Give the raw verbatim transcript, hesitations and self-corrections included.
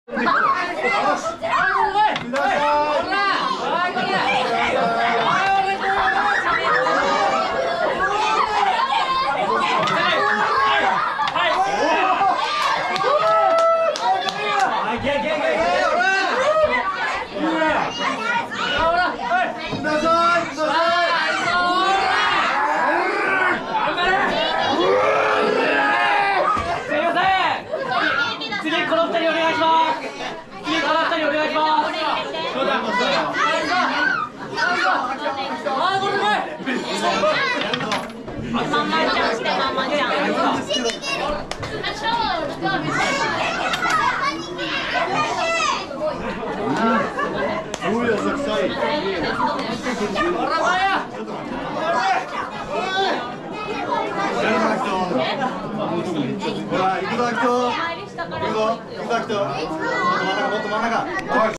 まんまちゃんしてまんまちゃん。 ほら、行くぞ、行くぞ。行くぞ、行くぞ、行くぞ。もっと真ん中、もっと真ん中。